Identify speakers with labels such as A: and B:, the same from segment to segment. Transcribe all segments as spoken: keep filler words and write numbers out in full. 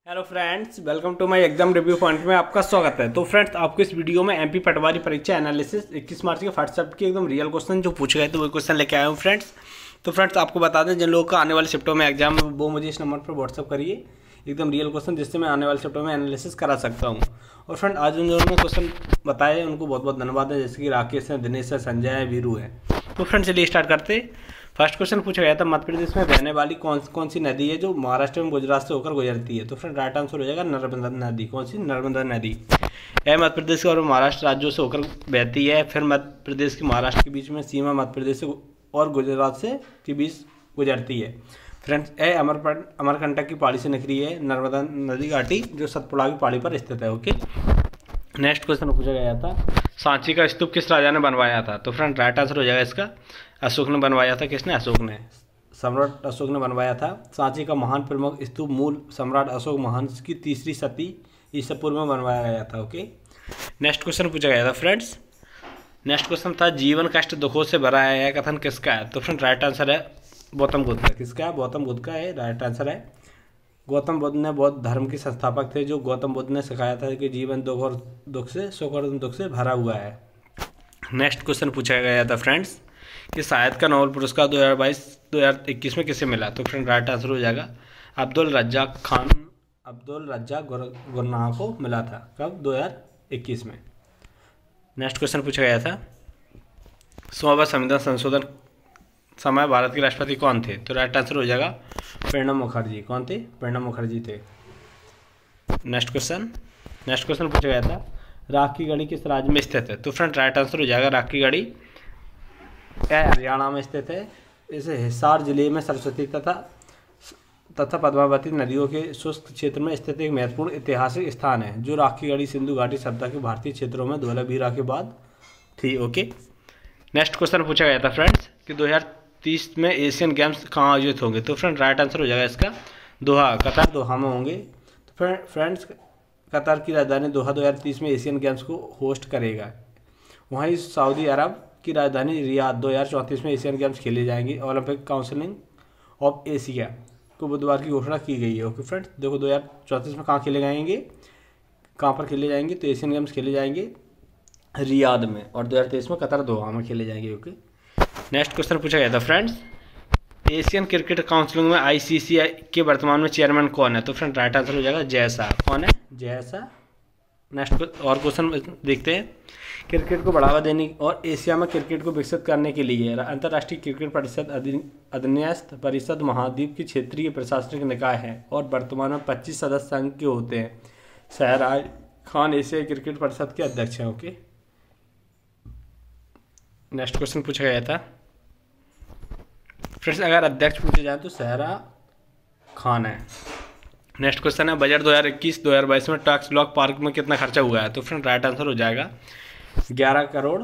A: Hello friends, welcome to my exam review point में आपका स्वागत है। तो फ्रेंड्स, आपको इस वीडियो में एमपी पटवारी परीक्षा एनालिसिस इक्कीस मार्च के फर्स्ट शिफ्ट के एकदम रियल क्वेश्चन जो पूछे गए थे वही क्वेश्चन लेके आया हूँ फ्रेंड्स। तो फ्रेंड्स, आपको बता दें जिन लोगों का आने वाले शिफ्टों में एग्जाम है वो मुझे इस नंबर पर व्हाट्सअप करिए एकदम रियल क्वेश्चन, जिससे मैं आने वाले शिफ्टों में एनालिसिस करा सकता हूँ। और फ्रेंड, आज उन लोगों ने क्वेश्चन बताए उनको बहुत बहुत धन्यवाद है, जैसे कि राकेश है, दिनेश है, संजय है, वीरू है। तो फ्रेंड, चलिए स्टार्ट करते। फर्स्ट क्वेश्चन पूछा गया था, मध्य प्रदेश में बहने वाली कौन कौन सी नदी है जो महाराष्ट्र में गुजरात से होकर गुजरती है। तो फ्रेंड, राइट आंसर हो जाएगा नर्मदा नदी। कौन सी? नर्मदा नदी। यह मध्य प्रदेश और महाराष्ट्र राज्यों से होकर बहती है। फिर मध्य प्रदेश की महाराष्ट्र के बीच में सीमा मध्य प्रदेश से और गुजरात से के बीच गुजरती है। फ्रेंड्स, यह अमर अमरकंटक की पहाड़ी से निकली है नर्मदा नदी घाटी, जो सतपुड़ा की पहाड़ी पर स्थित है। ओके, नेक्स्ट क्वेश्चन पूछा गया था, सांची का स्तूप किस राजा ने बनवाया था। तो फ्रेंड, राइट आंसर हो जाएगा इसका अशोक ने बनवाया था। किसने? अशोक ने, सम्राट अशोक ने बनवाया था। सांची का महान प्रमुख स्तूप मूल सम्राट अशोक महान की तीसरी सती ईसा पूर्व में बनवाया गया था। ओके, नेक्स्ट क्वेश्चन पूछा गया था फ्रेंड्स। नेक्स्ट क्वेश्चन था, जीवन कष्ट दुखों से भरा है, यह कथन किसका है। तो फ्रेंड, राइट आंसर है गौतम बुद्ध का। किसका है? गौतम बुद्ध का है, राइट आंसर है। गौतम बुद्ध ने बौद्ध धर्म के संस्थापक थे, जो गौतम बुद्ध ने सिखाया था कि जीवन दुख और दुख से सुख और दुख से भरा हुआ है। नेक्स्ट क्वेश्चन पूछा गया था फ्रेंड्स कि साहित्य का नोबेल पुरस्कार दो हज़ार बाईस दो हज़ार इक्कीस में किसे मिला। तो फ्रेंड, राइट आंसर हो जाएगा अब्दुल रज्जाक खान अब्दुल रज्जाक गुरनाह को मिला था। कब? दो हज़ार इक्कीस में। नेक्स्ट क्वेश्चन पूछा गया था, सोलहवां संविधान संशोधन समय भारत के राष्ट्रपति कौन थे। तो राइट आंसर हो जाएगा प्रणब मुखर्जी। कौन थे? प्रणब मुखर्जी थे। नेक्स्ट क्वेश्चन नेक्स्ट क्वेश्चन पूछा गया था, राख की गढ़ी किस राज्य में स्थित है। तो फ्रेंड, राइट आंसर हो जाएगा राख की गढ़ी हरियाणा में स्थित है। इसे हिसार जिले में सरस्वती तथा तथा पद्मावती नदियों के शुष्क क्षेत्र में स्थित एक महत्वपूर्ण ऐतिहासिक स्थान है, जो राख की गढ़ी सिंधु घाटी सभ्यता के भारतीय क्षेत्रों में धोलावीरा के बाद थी। ओके, नेक्स्ट क्वेश्चन पूछा गया था फ्रेंड्स कि दो हज़ार तीस में एशियन गेम्स कहाँ आयोजित होंगे। तो फ्रेंड, राइट आंसर हो जाएगा इसका दोहा, कतर, दोहा में होंगे। तो फ्रेंड्स, कतर की राजधानी दोहा दो हज़ार तीस में एशियन गेम्स को होस्ट करेगा। वहीं सऊदी अरब की राजधानी रियाद दो हज़ार चौंतीस में एशियन गेम्स खेले जाएंगे। ओलंपिक काउंसिलिंग ऑफ एशिया को बुधवार की घोषणा की गई है। ओके फ्रेंड्स, देखो दो हज़ार चौंतीस में कहाँ खेले जाएंगे, कहाँ पर खेले जाएंगे। तो एशियन गेम्स खेले जाएंगे रियाद में, और दो हज़ार तेईस में कतर दोहा में खेले जाएंगे। ओके, नेक्स्ट क्वेश्चन पूछा गया था फ्रेंड्स, एशियन क्रिकेट काउंसिल में आईसीसी के वर्तमान में चेयरमैन कौन है। तो फ्रेंड, राइट आंसर हो जाएगा जय शाह। कौन है? जय शाह। नेक्स्ट और क्वेश्चन देखते हैं, क्रिकेट को बढ़ावा देने और एशिया में क्रिकेट को विकसित करने के लिए अंतर्राष्ट्रीय क्रिकेट परिषद अधिन्यस्त परिषद महाद्वीप की क्षेत्रीय प्रशासनिक निकाय है और वर्तमान में पच्चीस सदस्य संघ के होते हैं। सहराज खान एशियाई क्रिकेट परिषद के अध्यक्ष हैं। ओके, नेक्स्ट क्वेश्चन पूछा गया था फ्रेंड्स, अगर अध्यक्ष पूछे जाए तो सहरा खान है। नेक्स्ट क्वेश्चन है, बजट दो हज़ार इक्कीस दो हज़ार बाईस में टैक्स ब्लॉक पार्क में कितना खर्चा हुआ है। तो फ्रेंड, राइट आंसर हो जाएगा ग्यारह करोड़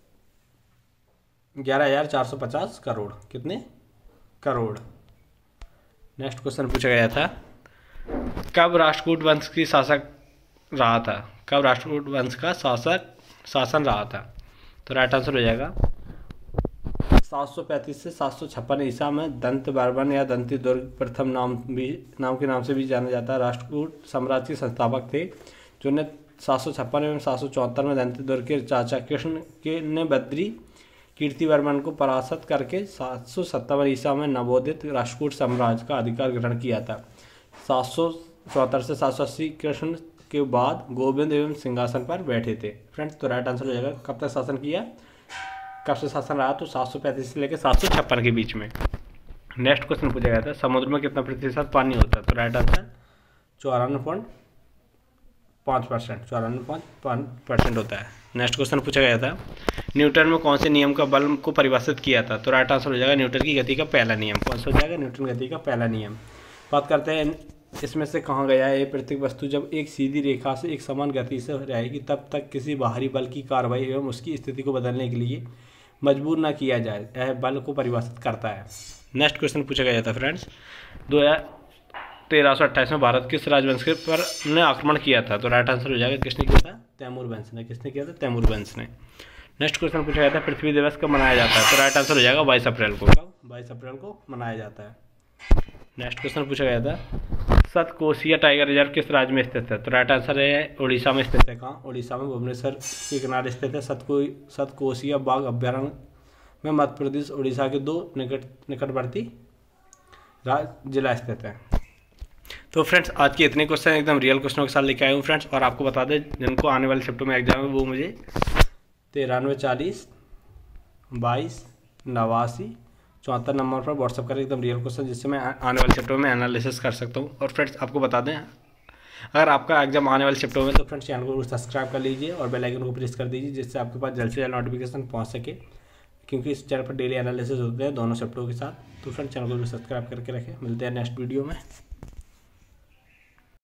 A: ग्यारह हजार चार सौ पचास करोड़। कितने? करोड़। नेक्स्ट क्वेश्चन पूछा गया था, कब राष्ट्रकूट वंश की शासक रहा था। कब राष्ट्रकूट वंश का शासक शासन रहा था। तो राइट आंसर हो जाएगा सात सौ पैंतीस से सात सौ छप्पन ईसा में। दंत बर्मन या दंती दुर्ग प्रथम नाम भी नाम के नाम से भी जाना जाता है, राष्ट्रकूट साम्राज्य के संस्थापक थे, जो ने सात सौ छप्पन एवं सात सौ चौहत्तर में दंती दुर्ग के चाचा कृष्ण के ने बद्री कीर्तिवर्मन को परास्त करके सात सौ सत्तावन ईसा में नवोदित राष्ट्रकूट साम्राज्य का अधिकार ग्रहण किया था। सात सौ चौहत्तर से सात सौ अस्सी कृष्ण के बाद गोविंद एवं सिंहासन पर बैठे थे। फ्रेंड्स, तो राइट आंसर हो जाएगा कब तक शासन किया, कब से शासन रहा। तो सात सौ पैंतीस से लेकर सात सौ छप्पन के बीच में। नेक्स्ट क्वेश्चन पूछा गया था, समुद्र में कितना प्रतिशत पानी होता है। तो राइट आंसर चौरानवे पॉइंट पाँच परसेंट चौरानवे पॉइंट पाँच परसेंट होता है। नेक्स्ट क्वेश्चन पूछा गया था, न्यूटन में कौन से नियम का बल को परिभाषित किया था। तो राइट आंसर हो जाएगा न्यूटन की गति का पहला नियम। कौन सा हो जाएगा? न्यूटन गति का पहला नियम। बात करते हैं इसमें से कहाँ गया है, प्रत्येक वस्तु जब एक सीधी रेखा से एक समान गति से रहेगी तब तक किसी बाहरी बल की कार्रवाई एवं उसकी स्थिति को बदलने के लिए मजबूर न किया जाए, यह बल को परिभाषित करता है। नेक्स्ट क्वेश्चन पूछा गया था फ्रेंड्स, दो हज़ार तेरह सौ अट्ठाईस में भारत किस राजवंश के पर ने आक्रमण किया था। तो राइट आंसर हो जाएगा किसने किया था? तैमूर वंश ने। किसने किया था? तैमूर वंश ने। नेक्स्ट क्वेश्चन पूछा गया था, पृथ्वी दिवस कब मनाया जाता है। तो राइट आंसर हो जाएगा बाईस अप्रैल को। कब? बाईस अप्रैल को मनाया जाता है। नेक्स्ट क्वेश्चन पूछा गया था, सतकोशिया टाइगर रिजर्व किस राज्य में स्थित है? तो राइट आंसर है उड़ीसा में स्थित है। कहाँ? उड़ीसा में भुवनेश्वर के किनारे स्थित है। सतको सतकोशिया बाघ अभ्यारण्य में मध्य प्रदेश उड़ीसा के दो निकट निकटवर्ती राज्य जिला स्थित है। तो फ्रेंड्स आज के इतने क्वेश्चन एकदम रियल क्वेश्चनों के साथ लेके आए हूँ फ्रेंड्स। और आपको बता दें जिनको आने वाले शिफ्टों में एग्जाम है वो मुझे तिरानवे चालीस बाईस नवासी चौहत्तर नंबर पर व्हाट्सअप करें एकदम रियल क्वेश्चन, जिससे मैं आने वाले शिफ्टों में एनालिसिस कर सकता हूँ। और फ्रेंड्स आपको बता दें अगर आपका एग्जाम आने वाले शिफ्टों में तो फ्रेंड्स चैनल को सब्सक्राइब कर लीजिए और बेल आइकन को प्रेस कर दीजिए, जिससे आपके पास जल्द से जल्द नोटिफिकेशन पहुँच सके, क्योंकि इस चैनल पर डेली एनालिसिस होते हैं दोनों शिफ्टों के साथ। तो फ्रेंड्स चैनल को सब्सक्राइब करके रखें। मिलते हैं नेक्स्ट वीडियो में।